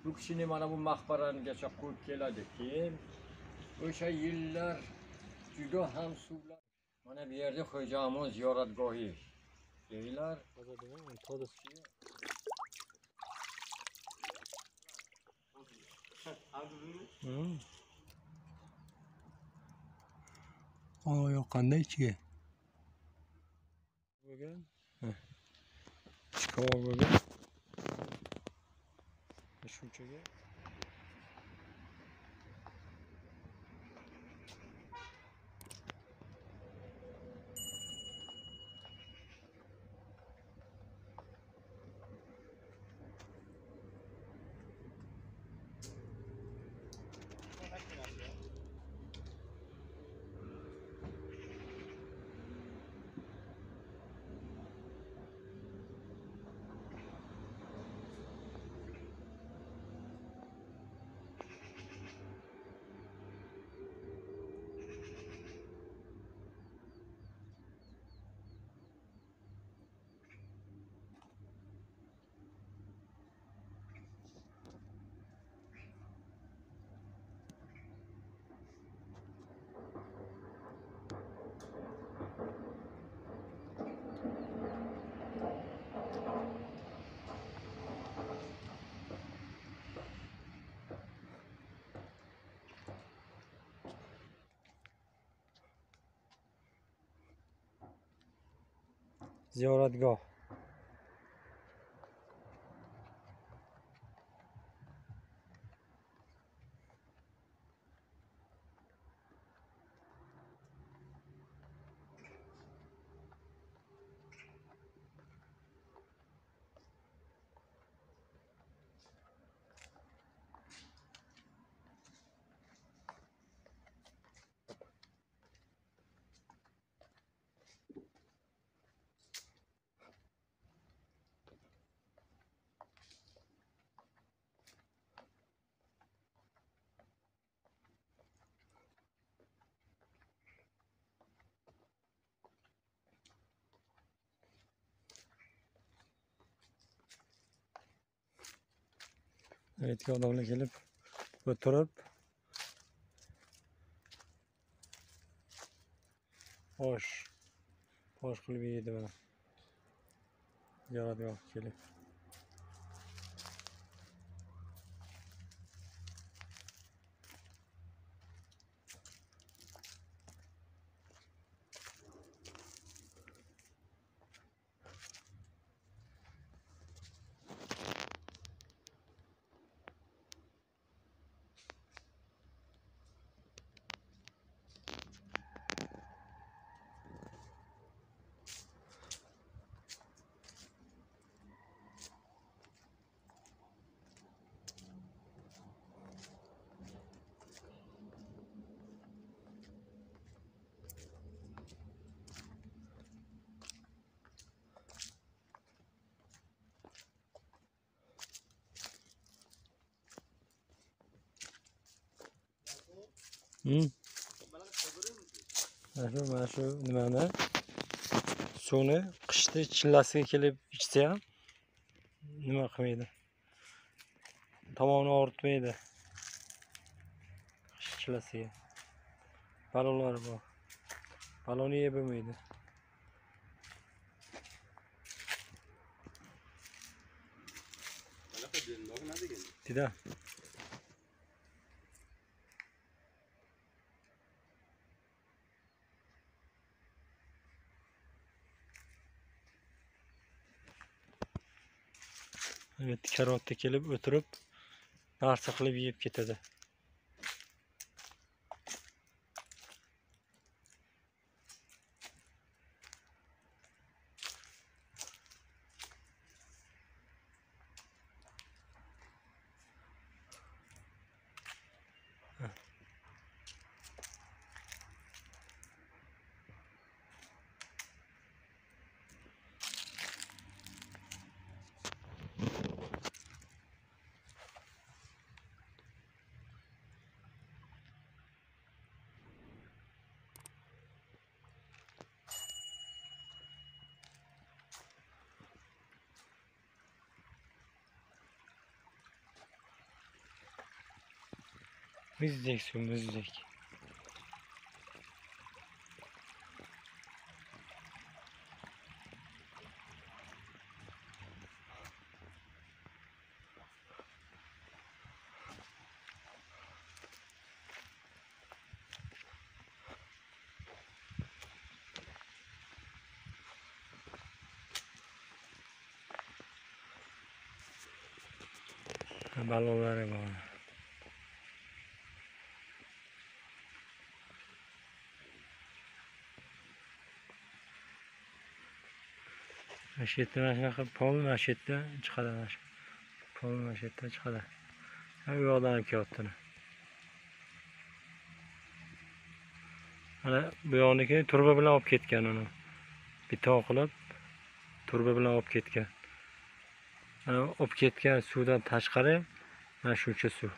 bu kishini mana bu maqbaragacha qo'yib keladi. Keyin o'sha yillar juda ham suvlar. Mana bu yerda Xo'jaamiz ziyoratgohi deylar. Yo'q, qanday ichiga? Bo'lgan. Ichki bo'lgan. Shunchaga. Ziyoratgoh. Evet, odamlar kelib o'tirib osh qilib yeydi mana. Ziyoratgoh kelib. Mana shu nimani suvni qishda chillasiga kelib ichsa ham nima qilmaydi. Tomog'ini og'ritmaydi. Qish chillasiga. Balonlar bor. Balonni yeb bo'lmaydi. Dida. Evet, karavotda kelib o'tirib narsa qilib yeb ketadi. Muzdek suv, muzdek. Balonlar bor. Mashetda mana shunaqa pol mashetda chiqadi mana shu. Pol mashetda chiqadi. Ha, u yoqdan ham kelyapti. Mana bu yoqniki turba bilan olib ketgan uni. Biton qilib turba bilan olib ketgan. Mana olib ketgan suvdan tashqari mana shuncha suv.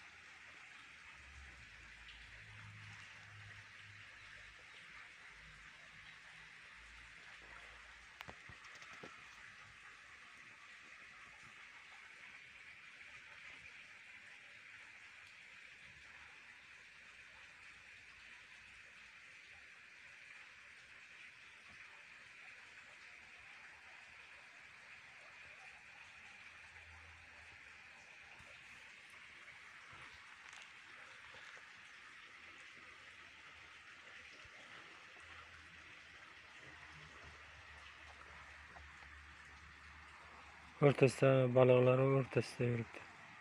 O'rtasida baliqlar o'rtasida yuribdi.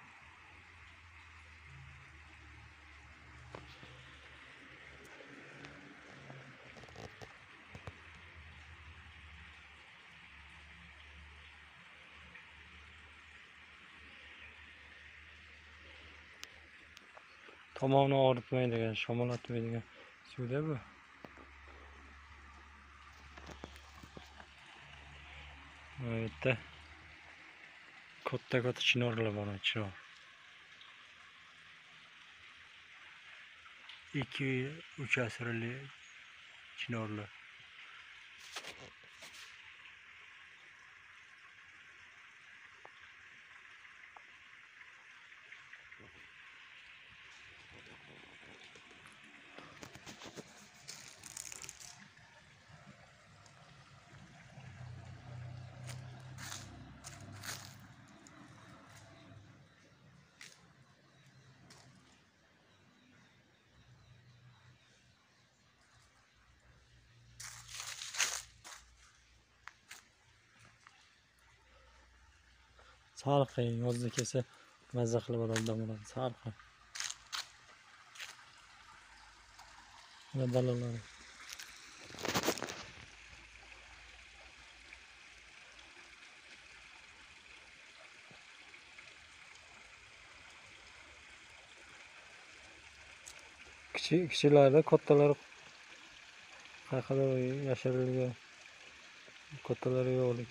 Tomog'ini og'ritmaydigan, shamolatmaydigan suvda bu. Bu yerda katta chinorlar bor, chinor. 2-3 asrli chinorlar. Salqin, yozda kelsa mazza qilib odam bo'ladi, salqin. Mana baliqlar. Kichiklarda kattalar qayerda yashirilgan. Kattalari yo'q.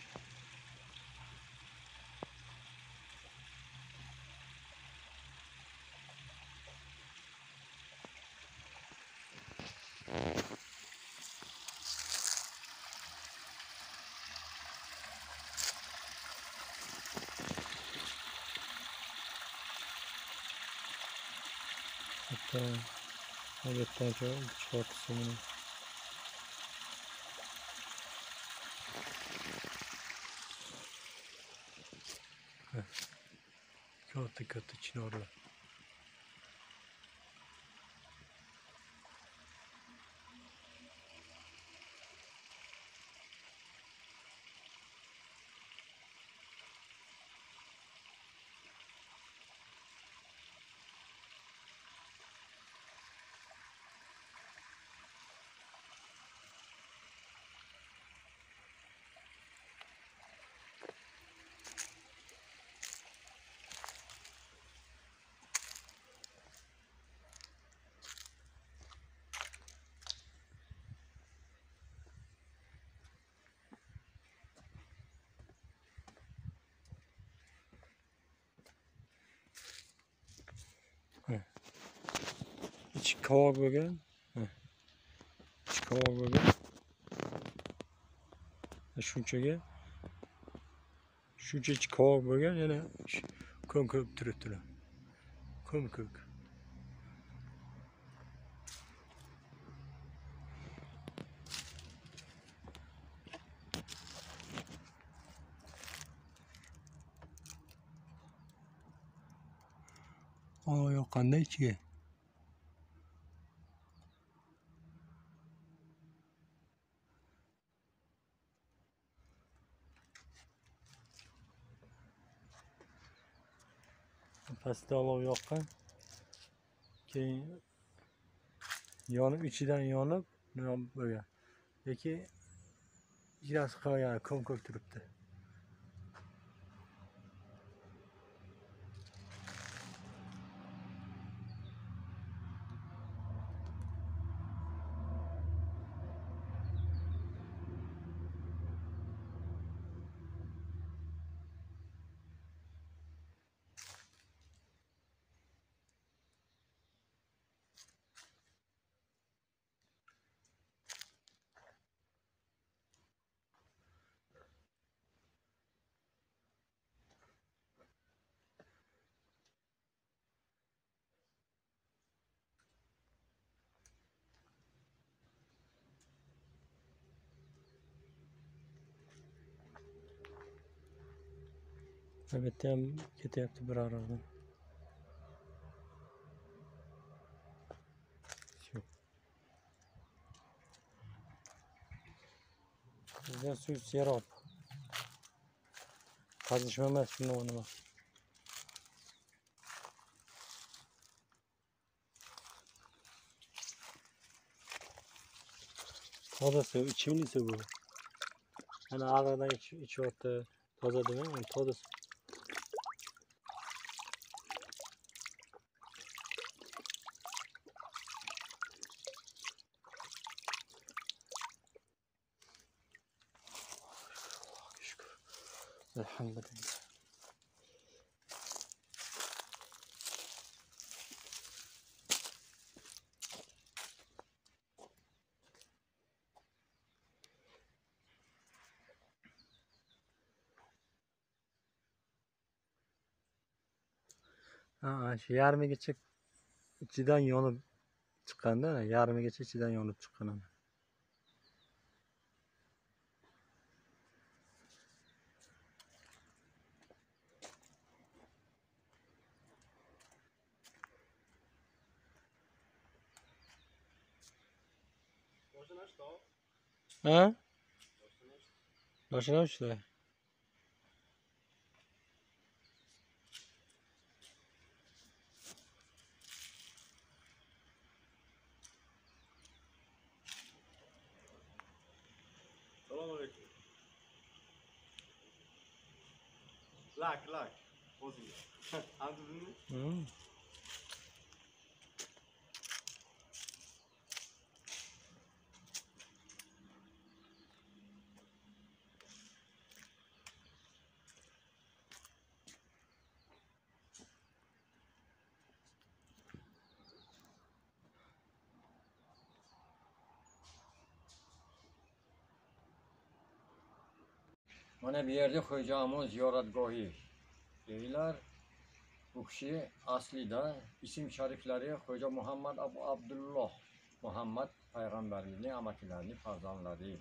Hatta odatdan chiqartsa buni. Katta chinorlar. İçi kavak bo'lgan. İçi kavak bo'lgan. Shunchaga ichi kavak bo'lgan, yana ko'm turibdilar. Ko'm. O yoqqanda ichiga. Pastda olov yoqqan. Keyin yonib ichidan yonib bo'lgan. Lekin ichasi qolgan, ko'k turibdi. Albatta ham ketyapti bir aradan. Bizden suv serob. Qazishma emas, shuni nima. Toza suv, ichimli suv bu. Ana aradan içiyordu. Toza değil mi? Toza suv. Elhamdülillah. Şu yarmigacha ichidan yonib chiqqanda, yarmigacha ichidan yonib chiqqan. Ha? Boshlanib ishlaydi. Selamünaleyküm. Lak. Bozuldu. Anladın mı? Mana bu yerda Xo'jamiz ziyoratgohi deylar. Bu kishi aslida ism shariflari Xo'ja Muhammad Abu Abdulloh Muhammad payg'ambarning amakilarining farzandlari.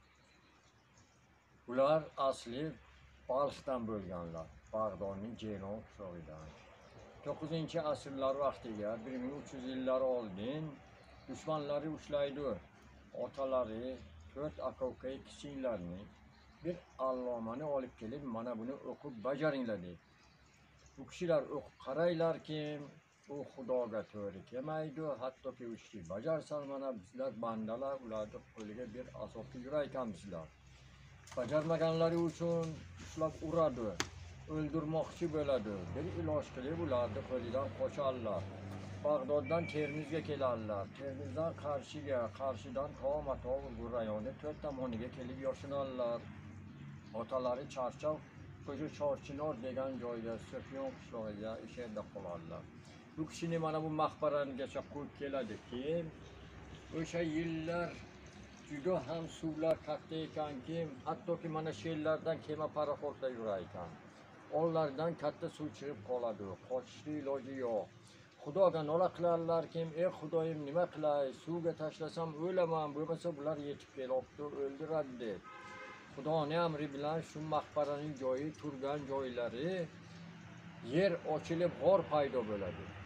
Ular asli Balxdan bo'lganlar, Bag'dodning Jeynon qishlog'idan. 9-asrlar vaqtiga 1300 yillar oldin dushmanlari ushlaydi. Otalari 4 aka-uka kichiklarni bir allomani olib kelib, mana buni o'qib bajaringlar deydi. Bu kishilar o'qib qaraylarki, u Xudoga to'g'ri kelmaydi, hattoki u ishni bajarsa, mana bizlar bandalar, ularni qo'liga bir azobga yuraykanmizlar. Bajarmaganlari uchun ushlab uradi, o'ldirmoqchi bo'ladi. Bir iloj qilib ularni qo'lidan qocharlar. Bag'doddan Termizga keladilar. Termizdan Qarshiga, Qarshidan Tomatov bu rayonni 4 tomoniga kelib yoshinadilar. Otalari Charchoq, Qo'sha Chorchinor degan joyda So'fiyon qishlog'iga o'sha yerda qoladilar. Bu kishini mana bu maqbaragacha qo'yib keladiki, o'sha yillar juda ham suvlar katta ekanki, hattoki mana sherlardan kema paraxodda yurar ekan. Onlardan katta suv chiqib qoladi, qochishga iloji yo'q. Xudoga nola qilarlarki, ey Xudoyim, nima qilay? Suvga tashlasam o'laman, bo'lmasa bular yetib kelibdi, o'ldiradi deb. Xudoning amri bilan shu maqbaraning joyi, turgan joylari yer ochilib g'or paydo bo'ladi.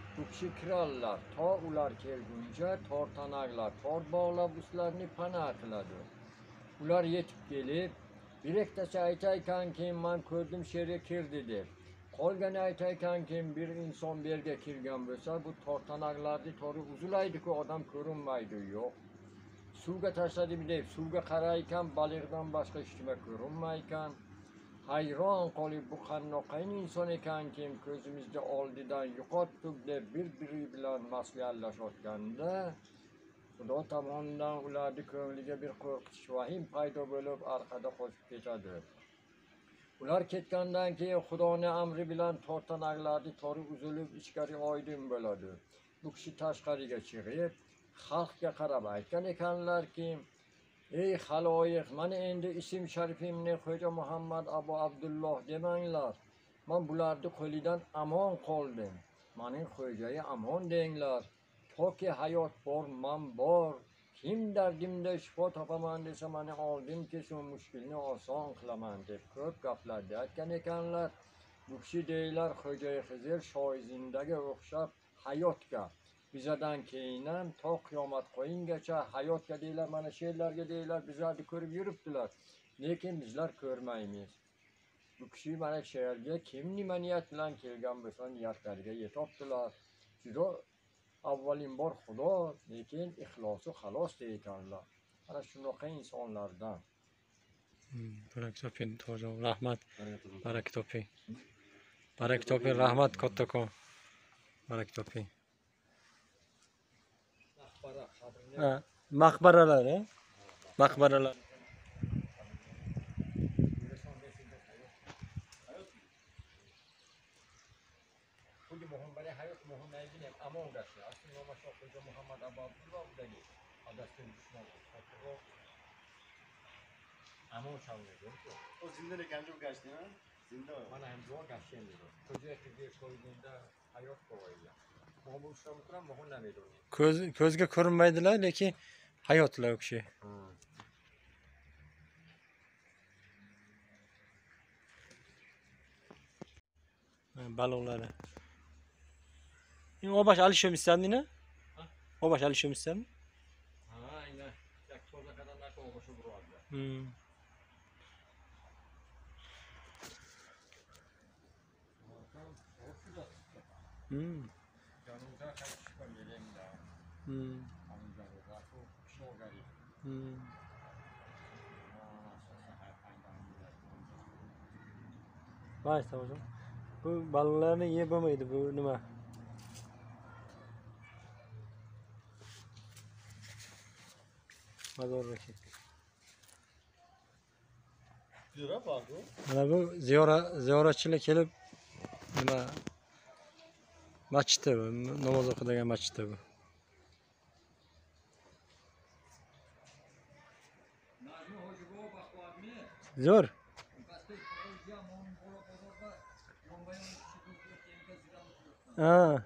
Bu kishi kirarlar, to ular kelguncha tortanaqlar tor bog'lab ularni pana qiladi. Ular yetib kelib, bir ikkitasi aytaykanki, man ko'rdim sherga kirdi deb. Qolgani aytaykanki, bir inson bu yerga kirgan bo'lsa, bu tortanaqlarni tori uzulaydi-ku, odam ko'rinmaydi, yo'q. Suvga tashladim deb, suvga qaraykan, baliqdan boshqa hech nima ko'rinmaykan. Hayron qolib, bu qandoqayin inson ekanki, ko'zimizda oldidan yo'qotdik deb bir-biri bilan maslahallashayotganda, Xudo tomonidan ularni ko'ngliga bir qo'rqitish vahim paydo bo'lib, orqada qochib ketadi. Ular ketgandan keyin Xudoning amri bilan tortanaqlarni tori uzilib ichkari oydin bo'ladi. Bu kishi tashqariga chiqib, xalqqa qarab aytgan ekanlarki, ey xaloyiq, mana endi ism sharifimni Xo'ja Muhammad Abu Abdulloh demanglar. Men bularni qo'lidan amon qoldim. Mening xo'jayi amon denglar. Toki hayot bor, man bor. Kim dardimda shifo topaman desa, meni oldimki shu mushkulni oson qilaman deb ko'p gaplarni aytgan ekanlar. Bu kishi deylar Xo'jayi Xizr shoizindaga o'xshab hayotga, bizadan keyin ham to qiyomat qo'yingacha hayotga deylar, mana she'rlarga deylar, bizlarni ko'rib yuribdilar, lekin bizlar ko'rmaymiz. Bu kishi mana she'rga kim nima niyat bilan kelgan bo'lsa, niyatlariga yetibdilar. Juda avvalimbor Xudo, lekin ixlosi xalos deydilar. Ana shunaqa insonlardan. Baraka toping, to'g'ri, rahmat. Baraka toping. Baraka toping, rahmat kattakon. Baraka toping. Maqbara qabrini Ha, maqbaralar, ha? Maqbaralar. Xuddi Muhammad hayot Muhammadning ham amon gashi. Asli nomi Xo'ja Muhammad Abu Abdulloh dagi. Adastin dushman. Amon shavlaydi. O zindon ekanchi bu gashtni, ha? Zindon. Mana ham duo gashi endi. Xo'ja qizga qo'yganda hayot qo'ygan. Bu ishlam bilan Muhammad edi. Ko'zga ko'rinmaydilar, lekin hayotlar u kishi. Baloqlari. O baş alışıyormuşsun yine? O baş alışıyormuşsun? Ha, yine. Yak toza kadar nakı olmuşu buralarda. Canımıza kaç çıkan geleyim daha. Amcanıza çok şov garip. Vay sağ olun. Bu balıklarını yiyebilmeydi bu nima? Mazorraki. Güzel bak bu. Mana bu ziyoratchilar kelib nima masjidda bu, namoz o'qidigan masjidda bu. Zo'r. Ha.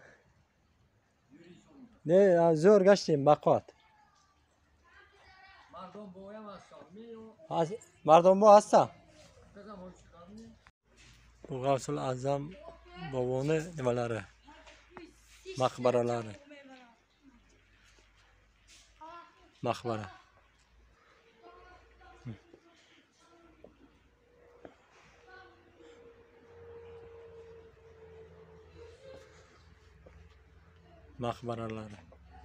Ne, zo'r gashtayım baqvat. Mardon boyamazsan mi o? Mardon bu hassa. Kazan hoş çıkarmıyor. Bu Gavsul Azam boboni nimalari? Maqbaralari. Maqbara. Maqbaralari.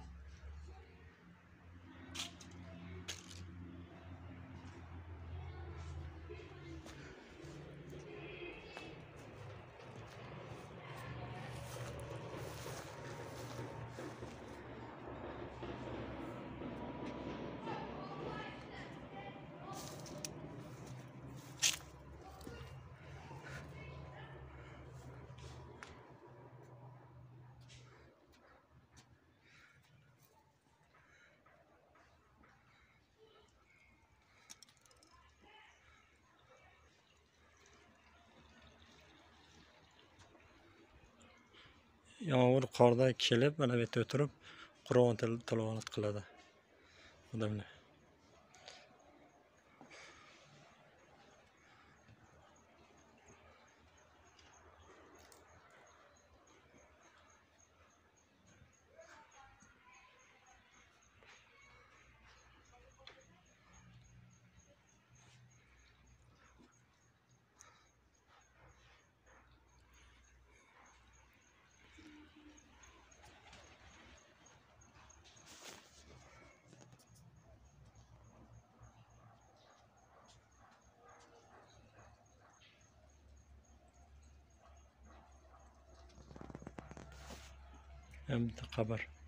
Yomg'ir qorda kelib, mana bu yerda o'tirib, Qur'on tilovat qiladi odamlar. Hem bitta qabr.